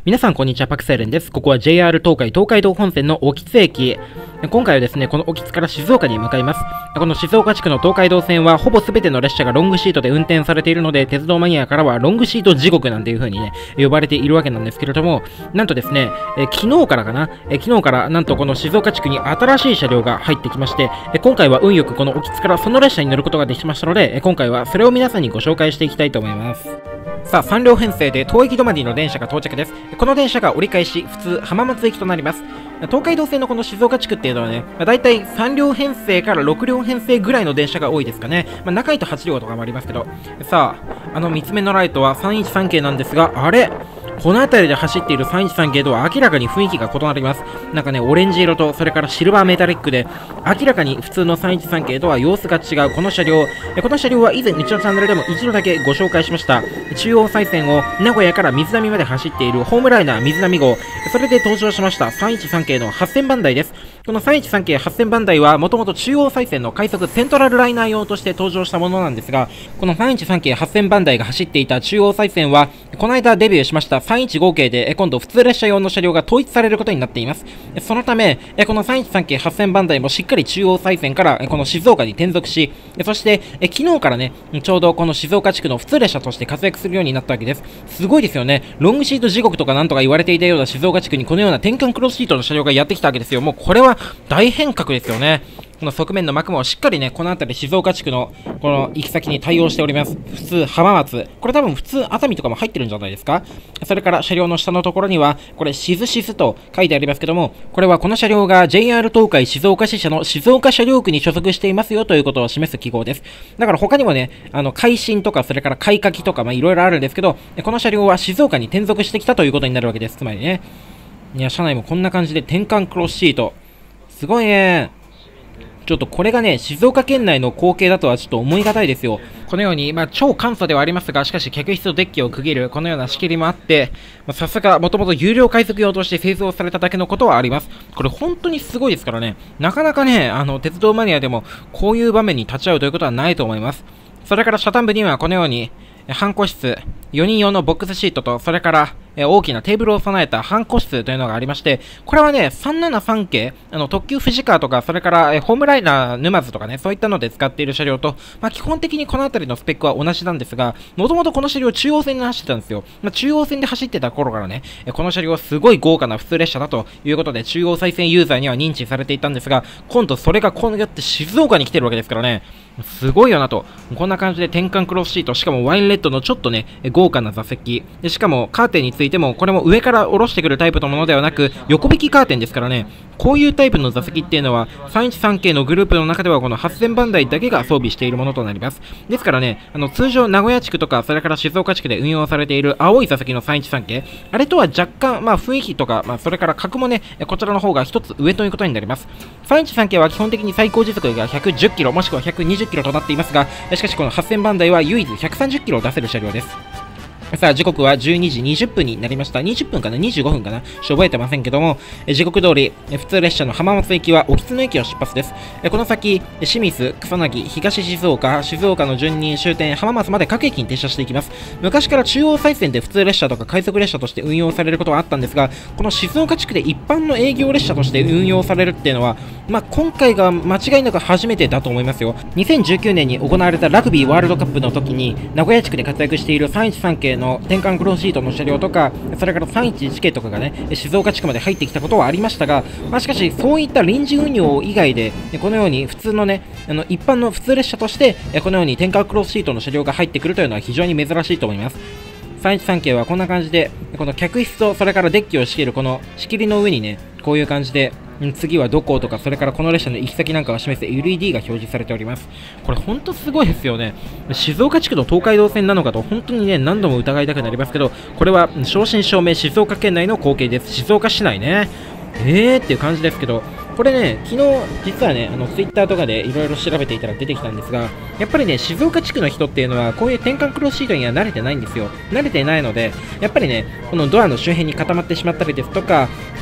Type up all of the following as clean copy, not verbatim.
皆さんこんにちは、パクセーレンです。ここは JR 東海道本線の興津駅。今回はですね、この興津から静岡に向かいます。この静岡地区の東海道線はほぼ全ての列車がロングシートで運転されているので、鉄道マニアからはロングシート地獄なんていう風にね、呼ばれているわけなんですけれども、なんとですね、昨日からなんとこの静岡地区に新しい車両が入ってきまして、今回は運よくこの興津からその列車に乗ることができましたので、今回はそれを皆さんにご紹介していきたいと思います。さあ、3両編成で東駅止まりの電車が到着です。この電車が折り返し、普通浜松駅となります。東海道線のこの静岡地区っていうのはね、だいたい3両編成から6両編成ぐらいの電車が多いですかね。中いと8両とかもありますけど。さあ、三つ目のライトは313系なんですが、あれこの辺りで走っている313系とは明らかに雰囲気が異なります。なんかね、オレンジ色とそれからシルバーメタリックで、明らかに普通の313系とは様子が違うこの車両。この車両は以前うちのチャンネルでも一度だけご紹介しました。中央西線を名古屋から水波まで走っているホームライナー水波号。それで登場しました313系の8000番台です。この313系8000番台はもともと中央西線の快速セントラルライナー用として登場したものなんですが、この313系8000番台が走っていた中央西線は、この間デビューしました315系で今度普通列車用の車両が統一されることになっています。そのため、この313系8000番台もしっかり中央西線からこの静岡に転属し、そして昨日からね、ちょうどこの静岡地区の普通列車として活躍するようになったわけです。すごいですよね。ロングシート地獄とかなんとか言われていたような静岡地区にこのような転換クロスシートの車両がやってきたわけですよ。もうこれは大変革ですよね。この側面の幕もしっかりね、この辺り静岡地区のこの行き先に対応しております。普通浜松。これ多分普通熱海とかも入ってるんじゃないですか。それから車両の下のところには、これシズシズと書いてありますけども、これはこの車両が JR 東海静岡支社の静岡車両区に所属していますよということを示す記号です。だから他にもね、改新とかそれから改書きとかいろいろあるんですけど、この車両は静岡に転属してきたということになるわけです。つまりね。いや、車内もこんな感じで転換クロスシート。すごいね。ちょっとこれがね、静岡県内の光景だとはちょっと思い難いですよ。このように、超簡素ではありますが、しかし客室とデッキを区切るこのような仕切りもあって、さすがもともと有料快速用として製造されただけのことはあります。これ本当にすごいですからね、なかなかね、鉄道マニアでもこういう場面に立ち会うということはないと思います。それから車端部にはこのように、半個室、4人用のボックスシートと、それから大きなテーブルを備えた半個室というのがありまして、これはね、373系、特急富士川とか、それからホームライナー沼津とかね、そういったので使っている車両と、基本的にこの辺りのスペックは同じなんですが、もともとこの車両中央線で走ってたんですよ。中央線で走ってた頃からね、この車両はすごい豪華な普通列車だということで、中央再線ユーザーには認知されていたんですが、今度それがこうやって静岡に来てるわけですからね、すごいよなと。こんな感じで転換クロスシート、しかもワインレッドのちょっとね、豪華な座席。でしかもカーテンについても、これも上から下ろしてくるタイプのものではなく、横引きカーテンですからね、こういうタイプの座席っていうのは、313系のグループの中ではこの8000番台だけが装備しているものとなります。ですからね、通常名古屋地区とか、それから静岡地区で運用されている青い座席の313系、あれとは若干、雰囲気とか、それから格もね、こちらの方が一つ上ということになります。313系は基本的に最高時速が110キロもしくは120キロとなっていますが、しかしこの8000番台は唯一130キロを出せる車両です。さあ、時刻は12時20分になりました。20分かな ?25 分かな覚えてませんけども、時刻通り、普通列車の浜松駅は興津の駅を出発です。この先、清水、草薙、東静岡、静岡の順に終点浜松まで各駅に停車していきます。昔から中央西線で普通列車とか快速列車として運用されることはあったんですが、この静岡地区で一般の営業列車として運用されるっていうのは、今回が間違いなく初めてだと思いますよ。2019年に行われたラグビーワールドカップの時に、名古屋地区で活躍している313系の転換クロスシートの車両とか、それから311系とかがね、静岡地区まで入ってきたことはありましたが、しかしそういった臨時運用以外で、このように普通のね、一般の普通列車として、このように転換クロスシートの車両が入ってくるというのは非常に珍しいと思います。313系はこんな感じで、この客室とそれからデッキを仕切るこの仕切りの上にね、こういう感じで、次はどことか、それからこの列車の行き先なんかを示す LED が表示されております。これ本当すごいですよね。静岡地区の東海道線なのかと本当にね、何度も疑いたくなりますけど、これは正真正銘静岡県内の光景です。静岡市内ね。っていう感じですけど、これね、昨日、実はね、ツイッターとかでいろいろ調べていたら出てきたんですが、やっぱりね、静岡地区の人っていうのは、こういう転換クロスシートには慣れてないんですよ。慣れてないので、やっぱりね、このドアの周辺に固まってしまったりですとか、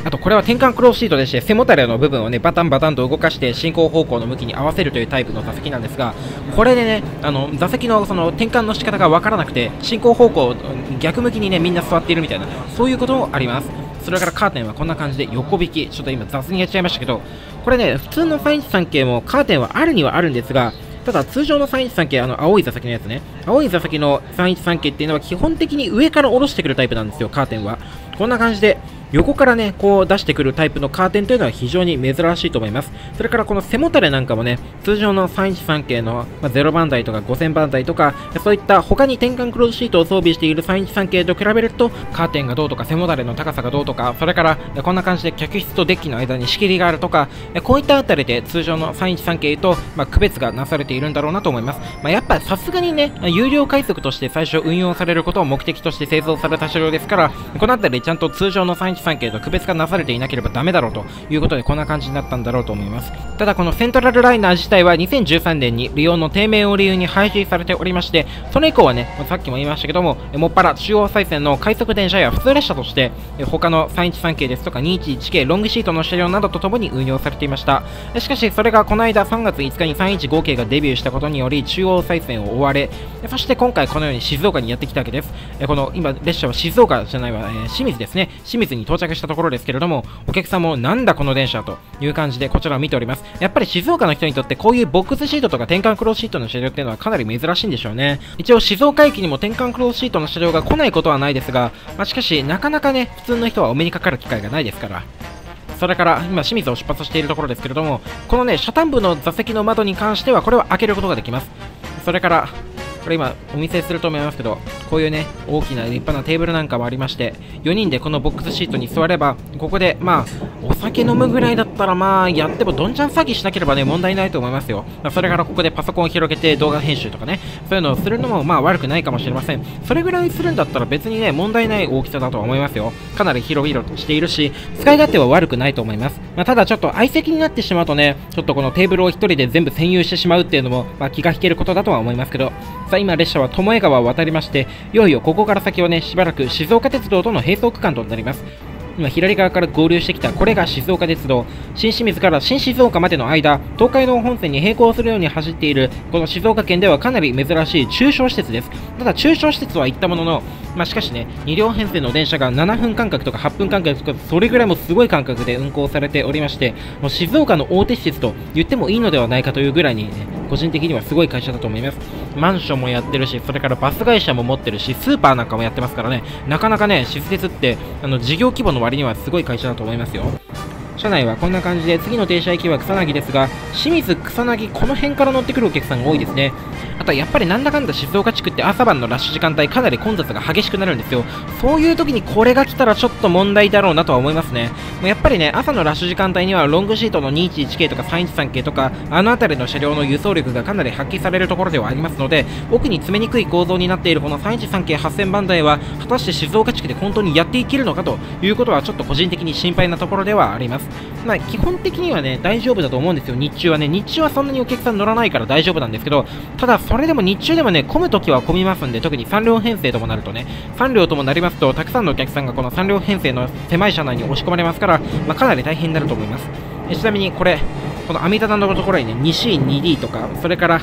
あとこれは転換クロスシートでして、背もたれの部分をね、バタンバタンと動かして進行方向の向きに合わせるというタイプの座席なんですが、これでね、座席のその転換の仕方がわからなくて、進行方向逆向きにね、みんな座っているみたいな、そういうこともあります。それからカーテンはこんな感じで横引き、ちょっと今雑にやっちゃいましたけど、これね、普通の313系もカーテンはあるにはあるんですが、ただ通常の313系、青い座席のやつね、青い座席の313系っていうのは基本的に上から下ろしてくるタイプなんですよ、カーテンは。こんな感じで横からね、こう出してくるタイプのカーテンというのは非常に珍しいと思います。それからこの背もたれなんかもね、通常の313系の、0番台とか5000番台とか、そういった他に転換クローズシートを装備している313系と比べると、カーテンがどうとか背もたれの高さがどうとか、それからこんな感じで客室とデッキの間に仕切りがあるとか、こういったあたりで通常の313系と、区別がなされているんだろうなと思います。やっぱさすがにね、有料快速として最初運用されることを目的として製造された車両ですから、このあたりでちゃんと通常の313系と区別がなされていなければダメだろうということでこんな感じになったんだろうと思います。ただこのセントラルライナー自体は2013年に利用の低迷を理由に廃止されておりまして、それ以降はね、さっきも言いましたけども、もっぱら中央再線の快速電車や普通列車として他の313系ですとか211系ロングシートの車両などとともに運用されていました。しかしそれがこの間3月5日に315系がデビューしたことにより中央再線を追われ、そして今回このように静岡にやってきたわけです。この今列車は静岡じゃないわ、清水ですね、清水に到着したところですけれども、お客さんもなんだこの電車という感じでこちらを見ております。やっぱり静岡の人にとってこういうボックスシートとか転換クローズシートの車両っていうのはかなり珍しいんでしょうね。一応静岡駅にも転換クローズシートの車両が来ないことはないですが、しかしなかなかね、普通の人はお目にかかる機会がないですから。それから今清水を出発しているところですけれども、このね、車端部の座席の窓に関してはこれは開けることができます。それからこれ今お見せすると思いますけど、こういうね、大きな立派なテーブルなんかもありまして、4人でこのボックスシートに座れば、ここでお酒飲むぐらいだったらやってもどんちゃん詐欺しなければね、問題ないと思いますよ。それからここでパソコンを広げて動画編集とかね、そういうのをするのも悪くないかもしれません。それぐらいするんだったら別にね、問題ない大きさだとは思いますよ。かなり広々としているし、使い勝手は悪くないと思います。ただちょっと相席になってしまうとね、ちょっとこのテーブルを1人で全部占有してしまうっていうのも、気が引けることだとは思いますけど、さあ今列車は巴川を渡りまして、いよいよここから先はね、しばらく静岡鉄道との並走区間となります。今左側から合流してきたこれが静岡鉄道、新清水から新静岡までの間、東海道本線に並行するように走っているこの静岡県ではかなり珍しい中小施設です。ただ中小施設は言ったものの、しかしね、2両編成の電車が7分間隔とか8分間隔とか、それぐらいもすごい間隔で運行されておりまして、もう静岡の大手施設と言ってもいいのではないかというぐらいにね、個人的にはすごい会社だと思います。マンションもやってるし、それからバス会社も持ってるし、スーパーなんかもやってますからね、なかなかね、静鉄って事業規模の割にはすごい会社だと思いますよ。車内はこんな感じで、次の停車駅は草薙ですが、清水草薙この辺から乗ってくるお客さんが多いですね。あとはやっぱりなんだかんだ静岡地区って朝晩のラッシュ時間帯かなり混雑が激しくなるんですよ。そういう時にこれが来たらちょっと問題だろうなとは思いますね。やっぱりね、朝のラッシュ時間帯にはロングシートの211系とか313系とか、あの辺りの車両の輸送力がかなり発揮されるところではありますので、奥に詰めにくい構造になっているこの313系8000番台は果たして静岡地区で本当にやっていけるのかということはちょっと個人的に心配なところではあります。基本的にはね、大丈夫だと思うんですよ。日中はね、日中はそんなにお客さん乗らないから大丈夫なんですけど、ただそれでも日中でもね、混むときは混みますんで、特に3両編成ともなるとね、3両ともなりますと、たくさんのお客さんがこの3両編成の狭い車内に押し込まれますから、かなり大変になると思います。ちなみにこれ、この網棚のところにね、2C2D とか、それから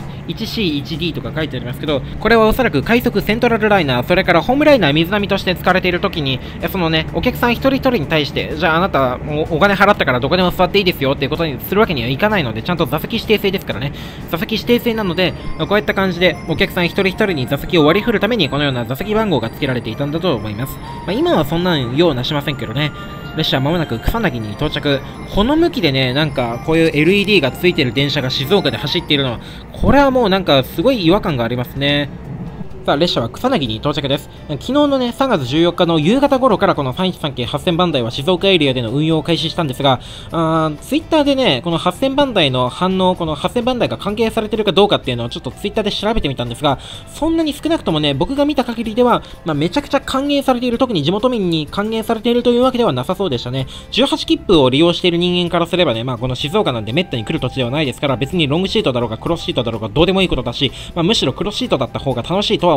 1C1D とか書いてありますけど、これはおそらく快速セントラルライナー、それからホームライナー水波として使われているときに、そのね、お客さん一人一人に対して、じゃああなたお金払ったからどこでも座っていいですよっていうことにするわけにはいかないので、ちゃんと座席指定制ですからね。座席指定制なので、こういった感じでお客さん一人一人に座席を割り振るためにこのような座席番号が付けられていたんだと思います。今はそんなんようなしませんけどね。列車はまもなく草薙に到着。この向きでね、なんかこういう LED がついてる電車が静岡で走っているのは、これはもうなんかすごい違和感がありますね。さあ、列車は草薙に到着です。昨日のね、3月14日の夕方頃からこの313系8000番台は静岡エリアでの運用を開始したんですが、ツイッターでね、この8000番台の反応、この8000番台が関係されてるかどうかっていうのをちょっとツイッターで調べてみたんですが、そんなに少なくともね、僕が見た限りでは、めちゃくちゃ歓迎されている、特に地元民に歓迎されているというわけではなさそうでしたね。18切符を利用している人間からすればね、この静岡なんで滅多に来る土地ではないですから、別にロングシートだろうがクロスシートだろうがどうでもいいことだし、むしろクロスシートだった方が楽しいとは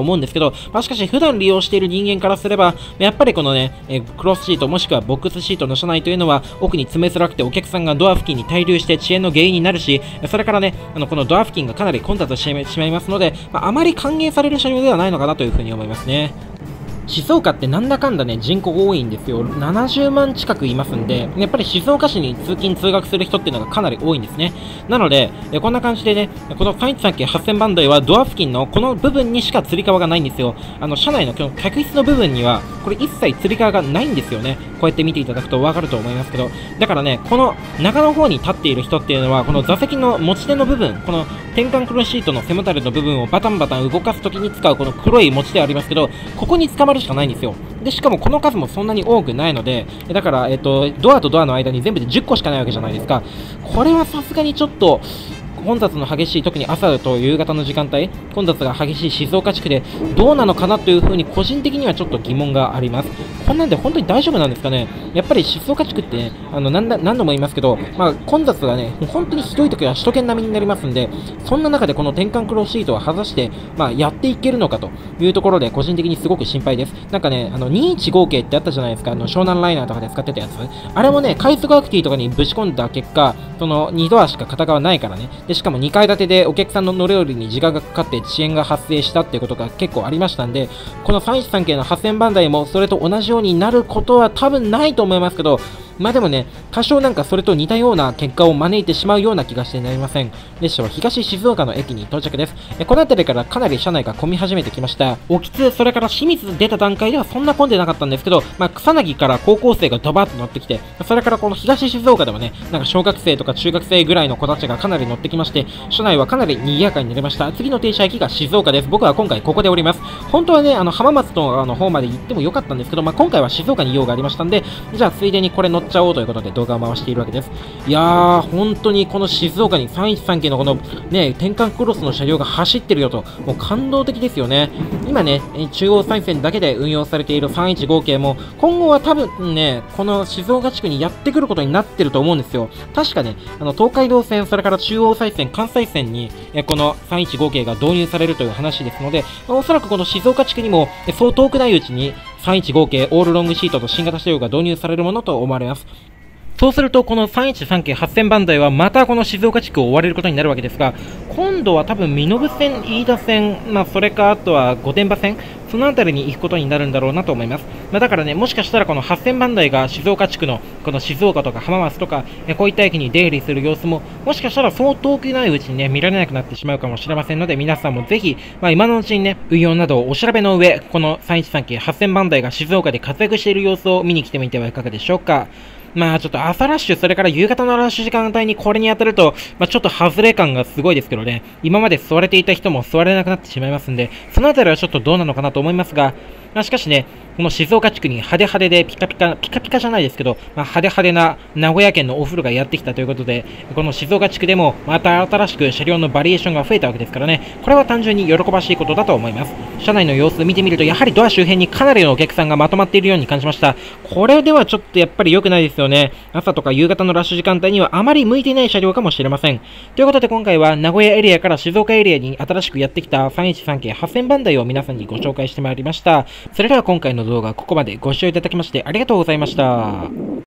思うんですけど、しかし普段利用している人間からすれば、やっぱりこのね、クロスシートもしくはボックスシートの車内というのは奥に詰めづらくてお客さんがドア付近に滞留して遅延の原因になるし、それからね、このドア付近がかなり混雑してしまいますので、あまり歓迎される車両ではないのかなというふうに思いますね。静岡ってなんだかんだね、人口が多いんですよ。70万近くいますんで、やっぱり静岡市に通勤通学する人っていうのがかなり多いんですね。なので、こんな感じでね、この313系8000番台はドア付近のこの部分にしか吊り革がないんですよ。車内の客室の部分には、これ一切吊り革がないんですよね。こうやって見ていただくとわかると思いますけど、だからね、この中の方に立っている人っていうのは、この座席の持ち手の部分、この転換クロスシートの背もたれの部分をバタンバタン動かすときに使うこの黒い持ち手ありますけど、ここに捕まるしかないんですよ。で、しかもこの数もそんなに多くないので、だから、ドアとドアの間に全部で10個しかないわけじゃないですか。これはさすがにちょっと、混雑の激しい、特に朝と夕方の時間帯、混雑が激しい静岡地区でどうなのかなというふうに個人的にはちょっと疑問があります。こんなんで本当に大丈夫なんですかね。やっぱり静岡地区ってね、何度も言いますけど、混雑がね、本当にひどい時は首都圏並みになりますんで、そんな中でこの転換クロスシートを外して、やっていけるのかというところで、個人的にすごく心配です。なんかね、215系ってあったじゃないですか、湘南ライナーとかで使ってたやつ。あれもね、快速アクティとかにぶち込んだ結果、その2ドアしか片側ないからね。でしかも2階建てでお客さんの乗り降りに時間がかかって遅延が発生したっていうことが結構ありましたんで、この313系の8000番台もそれと同じようになることは多分ないと思いますけど、でもね、多少なんかそれと似たような結果を招いてしまうような気がしてなりません。列車は東静岡の駅に到着です。この辺りからかなり車内が混み始めてきました。興津、それから清水出た段階ではそんな混んでなかったんですけど、草薙から高校生がドバッと乗ってきて、それからこの東静岡でもね、なんか小学生とか中学生ぐらいの子たちがかなり乗ってきまして、車内はかなり賑やかになりました。次の停車駅が静岡です。僕は今回ここで降ります。本当はね、浜松の方まで行ってもよかったんですけど、今回は静岡に用がありましたんで、じゃあついでにこれ乗っちゃおうということで動画を回しているわけです。いやー、本当にこの静岡に313系のこのね、転換クロスの車両が走ってるよと、もう感動的ですよね。今ね、中央再線だけで運用されている315系も、今後は多分ね、この静岡地区にやってくることになってると思うんですよ。確かね、東海道線、それから中央再線、関西線に、この315系が導入されるという話ですので、おそらくこの静岡地区にも、そう遠くないうちに、315系オールロングシートと新型車両が導入されるものと思われます。そうすると、この313系8000番台はまたこの静岡地区を追われることになるわけですが、今度は多分身延線、飯田線、それかあとは御殿場線、その辺りに行くことになるんだろうなと思います。だからね、もしかしたらこの8000番台が静岡地区のこの静岡とか浜松とか、こういった駅に出入りする様子も、もしかしたらそう遠くないうちにね、見られなくなってしまうかもしれませんので、皆さんもぜひ、今のうちにね、運用などをお調べの上、この313系8000番台が静岡で活躍している様子を見に来てみてはいかがでしょうか。ちょっと朝ラッシュ、それから夕方のラッシュ時間帯にこれに当たると、ちょっと外れ感がすごいですけどね、今まで座れていた人も座れなくなってしまいますんで、そのあたりはちょっとどうなのかなと思いますが、しかしね、この静岡地区に派手派手でピカピカじゃないですけど、派手派手な名古屋県のお風呂がやってきたということで、この静岡地区でもまた新しく車両のバリエーションが増えたわけですからね、これは単純に喜ばしいことだと思います。車内の様子見てみると、やはりドア周辺にかなりのお客さんがまとまっているように感じました。これではちょっとやっぱり良くないですよね。朝とか夕方のラッシュ時間帯にはあまり向いていない車両かもしれません。ということで今回は名古屋エリアから静岡エリアに新しくやってきた313系8000番台を皆さんにご紹介してまいりました。それでは今回の動画はここまでご視聴いただきましてありがとうございました。